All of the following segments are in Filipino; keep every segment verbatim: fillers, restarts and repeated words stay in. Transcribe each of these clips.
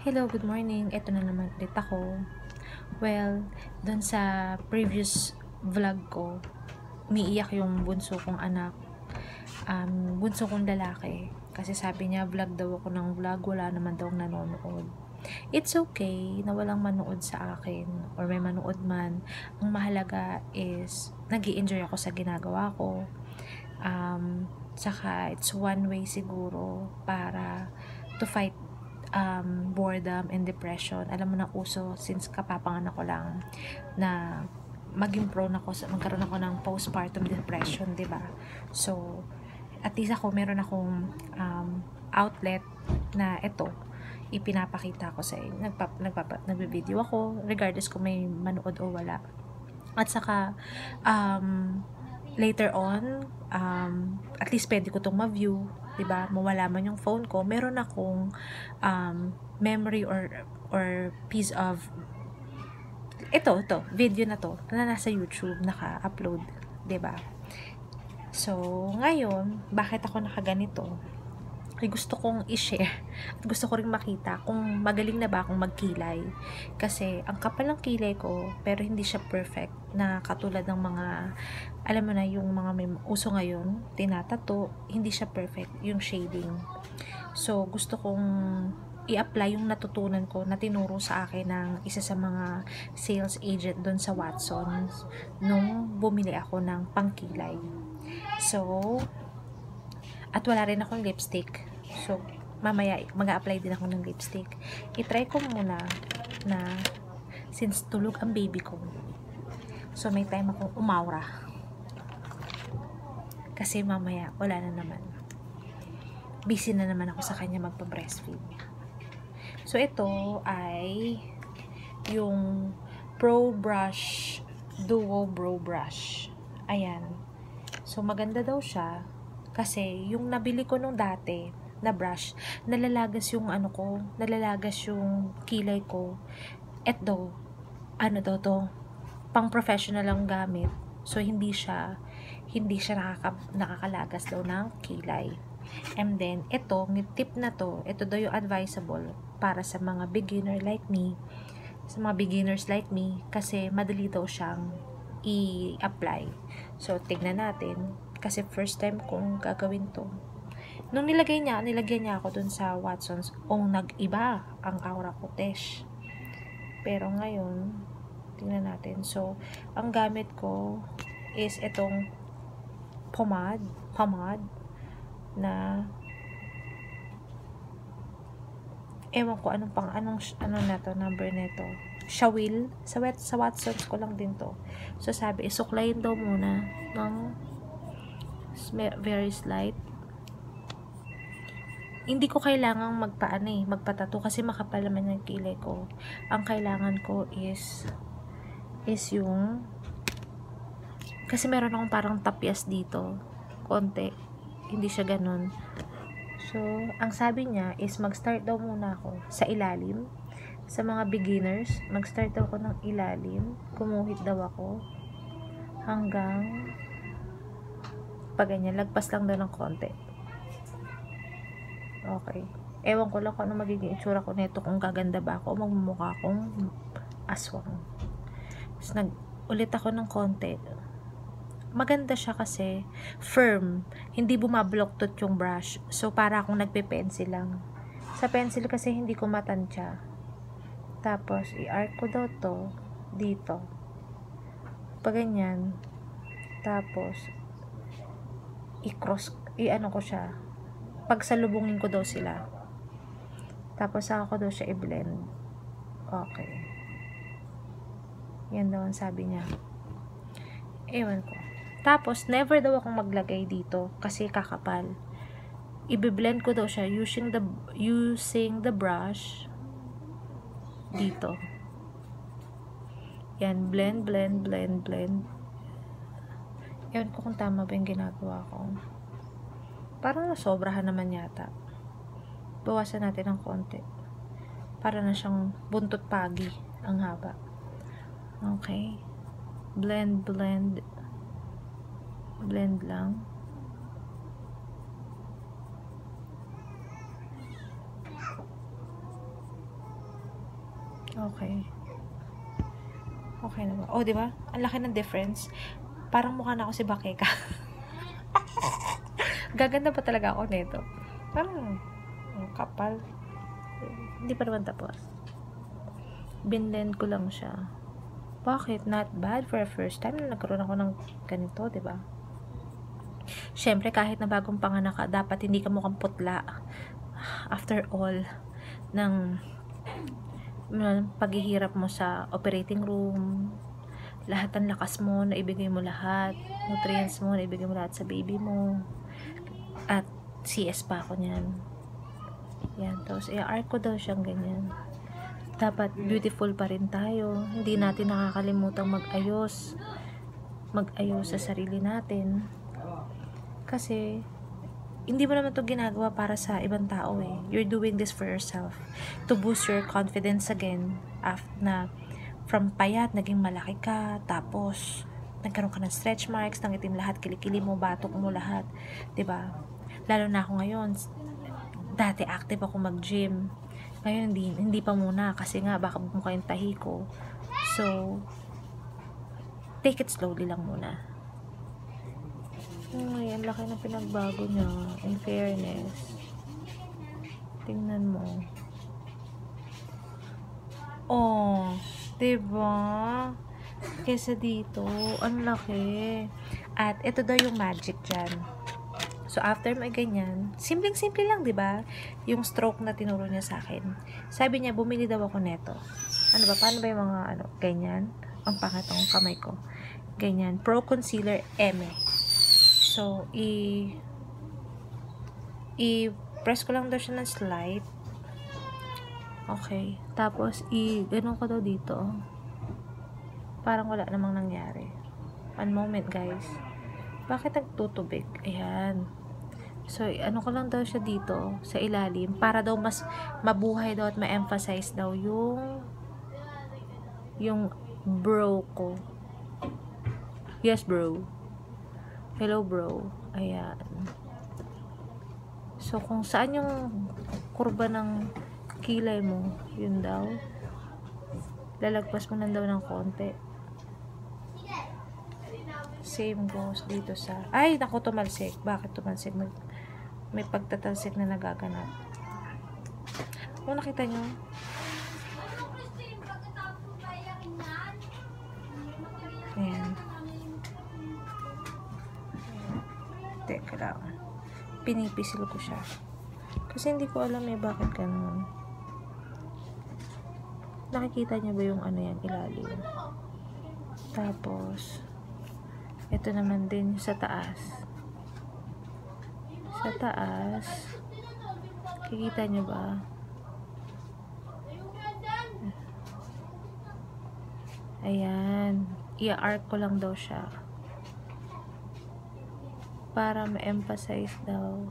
Hello, good morning. Ito na naman ulit ako. Well, dun sa previous vlog ko, umiiyak yung bunso kong anak. Um, bunso kong lalaki. Kasi sabi niya, vlog daw ako ng vlog, wala naman daw nanonood. It's okay na walang manood sa akin or may manood man. Ang mahalaga is nag-i-enjoy ako sa ginagawa ko. Um, tsaka it's one way siguro para to fight um, boredom and depression. Alam mo na uso since kapapanganak ko lang na maging prone ako sa magkaroon ako ng postpartum depression, 'di ba? So at least ako meron akong um, outlet na ito ipinapakita ko sa inyo. Nagpa, nagpapa, nagbe-video ako regardless kung may manood o wala. At saka um, later on um, at least pwede ko itong ma-view, diba? Mawala man yung phone ko, meron akong um, memory or or piece of ito, ito, video na to na nasa YouTube, naka-upload, diba? So, ngayon, bakit ako nakaganito? Ay gusto kong i-share at gusto ko rin makita kung magaling na ba akong magkilay, kasi ang kapal ng kilay ko pero hindi siya perfect na katulad ng mga alam mo na yung mga may uso ngayon tinatato, hindi siya perfect yung shading. So gusto kong i-apply yung natutunan ko na tinuro sa akin ng isa sa mga sales agent doon sa Watsons nung bumili ako ng pangkilay. So at wala rin akong lipstick. So, mamaya mag-a-apply din ako ng lipstick. I-try ko muna na since tulog ang baby ko. So, may time akong umawra. Kasi mamaya, wala na naman. Busy na naman ako sa kanya magpa-breastfeed. So, ito ay yung Pro Brush Duo Brow Brush. Ayan. So, maganda daw siya. Kasi, yung nabili ko nung dati, na brush, nalalagas yung ano ko, nalalagas yung kilay ko. Eto, ano daw to, pang professional lang gamit. So, hindi siya, hindi siya nakaka, nakakalagas daw ng kilay. And then, ito, may tip na to, ito daw yung advisable para sa mga beginner like me, sa mga beginners like me, kasi madali daw siyang i-apply. So, tignan natin, kasi first time kong gagawin to. Nung nilagay niya, nilagyan niya ako dun sa Watsons, o nag-iba ang aura ko, tesh. Pero ngayon, tingnan natin. So, ang gamit ko is itong pomade, pomade, na ewan ko anong pang, anong, ano na to, number nito. Shawil, sa, sa Watsons ko lang din to. So, sabi, isuklayin daw muna ng very slight. Hindi ko kailangang magpaano eh, magpatato kasi makapal naman yung kilay ko. Ang kailangan ko is is yung kasi meron akong parang tapyas dito. Konti. Hindi siya ganun. So, ang sabi niya is mag-start daw muna ako sa ilalim. Sa mga beginners, mag-start daw ako ng ilalim. Kumuhit daw ako hanggang pag ganyan, lagpas lang daw ng konti. Okay. Ewan ko lang kung ano magiging itsura ko nito, kung gaganda ba ako o magmumukha akong aswang. Tapos nag ulit ako ng konti. Maganda siya kasi firm. Hindi bumabloktot yung brush. So, para akong nagpe-pencil lang. Sa pencil kasi hindi ko matansya. Tapos, i-arc ko daw to dito. Pag ganyan. Tapos, i-cross, i-ano ko siya. Pagsalubungin ko daw sila. Tapos ako daw siya i-blend. Okay. Yan daw ang sabi niya. Ewan ko. Tapos, never daw akong maglagay dito kasi kakapal. I-blend ko daw siya using the using the brush dito. Yan, blend, blend, blend, blend. Ewan ko kung tama ba yung ginagawa ko. Parang nasobrahan naman yata. Bawasan natin ng konti. Para na siyang buntot pagi. Ang haba. Okay. Blend, blend. Blend lang. Okay. Okay na ba? Oh, di ba? Ang laki ng difference. Parang mukha na ako si Bakeka. Gaganda pa talaga ako nito. Parang oh, kapal. Hindi pa naman tapos. Binlend ko lang siya. Bakit? Not bad for a first time na nagkaroon ako ng ganito, di ba? Siyempre, kahit na bagong panganak ka, dapat hindi ka mukhang putla. After all, ng paghihirap mo sa operating room, lahat ng lakas mo, naibigay mo lahat, nutrients mo, naibigay mo lahat sa baby mo, at C S pa ako niyan. Yan, tapos i-arc ko daw siyang ganyan. Dapat beautiful pa rin tayo, hindi natin nakakalimutang mag-ayos, mag-ayos sa sarili natin, kasi hindi mo naman to ginagawa para sa ibang tao eh. You're doing this for yourself. To boost your confidence again. After na from payat, naging malaki ka. Tapos, nagkaroon ka ng stretch marks, nangitim lahat, kilikili mo, batok mo lahat. Diba? Lalo na ako ngayon. Dati active ako mag-gym. Ngayon, hindi, hindi pa muna. Kasi nga, baka bumukha yung tahi ko. So, take it slowly lang muna. Ay, ang laki ng pinagbago niya. In fairness. Tingnan mo. Oh, diba? Kesa dito, ang laki. At ito daw yung magic dyan. So, after may ganyan, simpleng-simple lang, diba? Yung stroke na tinuro niya sa akin. Sabi niya, bumili daw ako neto. Ano ba? Paano ba yung mga, ano, ganyan? Ang pangatong kamay ko. Ganyan. Pro Concealer M. So, i i-press ko lang daw siya ng slide. Okay. Tapos, i ganun ko daw dito. Parang wala namang nangyari. One moment, guys. Bakit nagtutubig? Ayan. So, ano ko lang daw siya dito sa ilalim para daw mas mabuhay daw at ma-emphasize daw yung yung brow ko. Yes, bro. Hello, bro. Ayan. So, kung saan yung kurba ng kilay mo, yun daw. Lalagpas mo lang daw ng konti. Same goes dito sa... Ay, naku, tumalsik. Bakit tumalsik? May, may pagtatalsik na nagaganap. Kung nakita nyo, ayan. Teka lang. Pinipisil ko siya. Kasi hindi ko alam eh bakit ganun. Nakikita niyo ba yung ano yan, ilalim? Tapos, ito naman din sa taas. Sa taas, kikita niyo ba? Ayan. I-arc ko lang daw siya. Para ma-emphasize daw.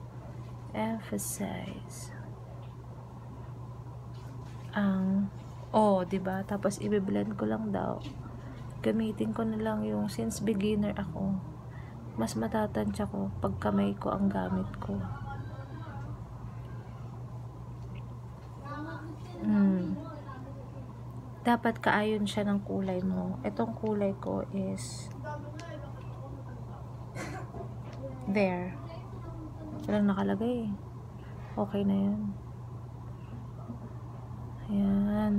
Emphasize. Ang, oh, diba? Tapos, i-blend ko lang daw. Gamitin ko na lang yung, since beginner ako, mas matatansya ko pag kamay ko ang gamit ko. Hmm. Dapat kaayon siya ng kulay mo. Itong kulay ko is there. Walang nakalagay. Okay na yan. Ayan.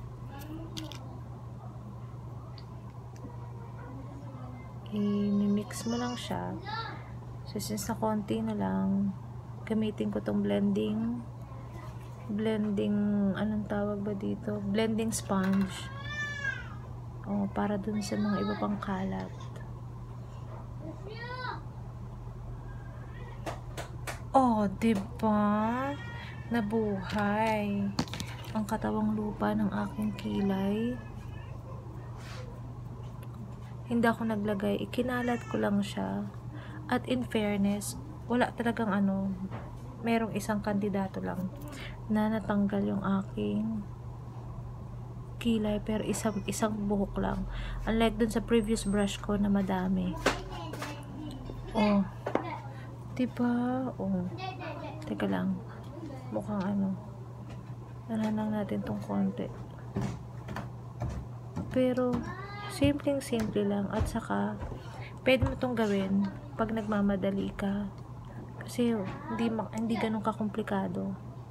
I-mix mo lang siya. So, since na konti na lang, gamitin ko tong blending blending, anong tawag ba dito? Blending sponge. Oh, para dun sa mga iba pang kalat. Oh, diba? Nabuhay ang katawang lupa ng aking kilay. Hindi ako naglagay, ikinalat ko lang siya. At in fairness, wala talagang ano, merong isang kandidato lang na natanggal yung aking kilay, pero isang, isang buhok lang. Unlike dun sa previous brush ko na madami. Oh, diba? Oh, teka lang, mukhang ano, nalanang natin tong konti. Pero, simpleng-simple lang. At saka, pwede mo tong gawin pag nagmamadali ka. Kasi, hindi, hindi ganun kakomplikado.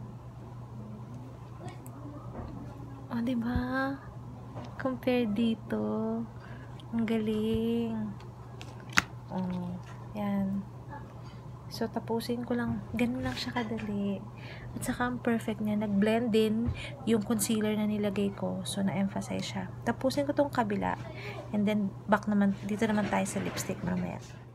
O, diba? Compare dito. Ang galing. O, yan. So, tapusin ko lang. Ganun lang siya kadali. At saka, ang perfect niya. Nag-blend din yung concealer na nilagay ko. So, na-emphasize siya. Tapusin ko tong kabila. And then, back naman, dito naman tayo sa lipstick mamaya.